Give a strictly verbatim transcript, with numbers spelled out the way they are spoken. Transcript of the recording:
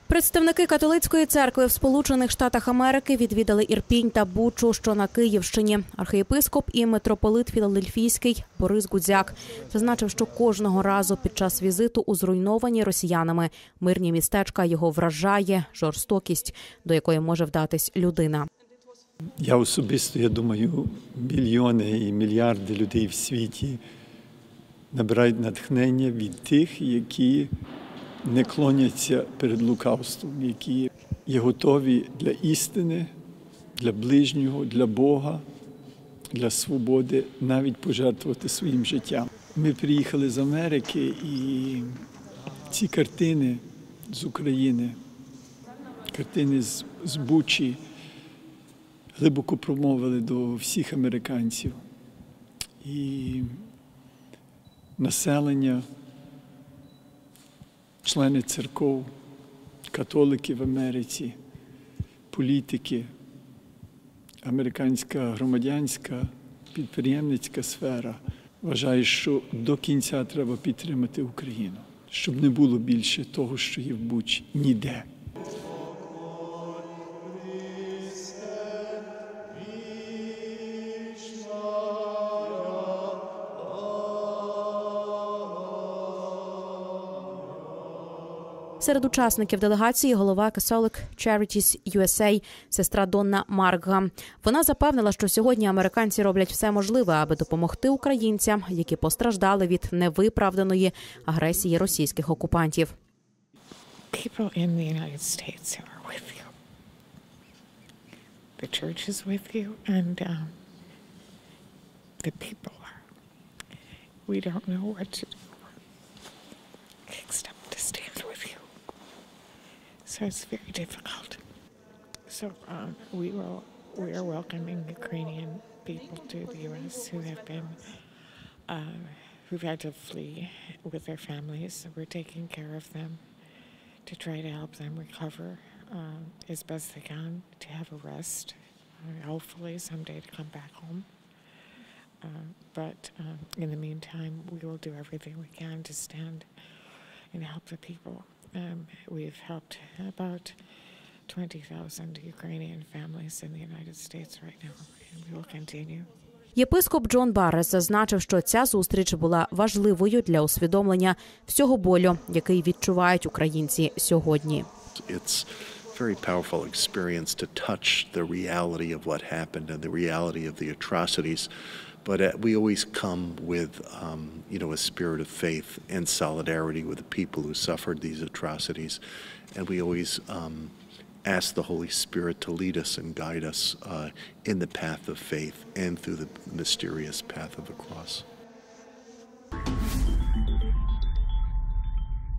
Представники католицької церкви в Сполучених Штатах Америки відвідали Ірпінь та Бучу, що на Київщині. Архієпископ і митрополит Філадельфійський Борис Гудзяк зазначив, що кожного разу під час візиту у зруйновані росіянами мирні містечка його вражає жорстокість, до якої може вдатись людина. Я особисто, я думаю, мільйони і мільярди людей в світі набирають натхнення від тих, які не клоняться перед лукавством, які є готові для істини, для ближнього, для Бога, для свободи, навіть пожертвувати своїм життям. Ми приїхали з Америки, і ці картини з України, картини з, з Бучі, глибоко промовили до всіх американців. І населення, члени церков, католики в Америці, політики, американська громадянська, підприємницька сфера вважає, що до кінця треба підтримати Україну, щоб не було більше того, що є в Бучі, ніде. Серед учасників делегації голова Catholic Charities ю ес ей сестра Донна Маркга. Вона запевнила, що сьогодні американці роблять все можливе, аби допомогти українцям, які постраждали від невиправданої агресії російських окупантів. People in the United States are with you. The church is with you, and um, the people are. We don't know what to do except to stand with you. So it's very difficult. So um, we will we are welcoming Ukrainian people to the U S who have been uh, who've had to flee with their families. So we're taking care of them to try to help them recover um, as best they can, to have a rest, uh, hopefully someday to come back home. Uh, but um, in the meantime, we will do everything we can to stand and help the people. Um, we've helped about twenty thousand Ukrainian families in the United States right now, and we will continue. Єпископ Джон Баррес зазначив, що ця зустріч була важливою для усвідомлення всього болю, який відчувають українці сьогодні. It's very powerful experience to touch the reality of what happened and the reality of the atrocities. But uh, we always come with, um, you know, a spirit of faith and solidarity with the people who suffered these atrocities. And we always um, ask the Holy Spirit to lead us and guide us uh, in the path of faith and through the mysterious path of the cross.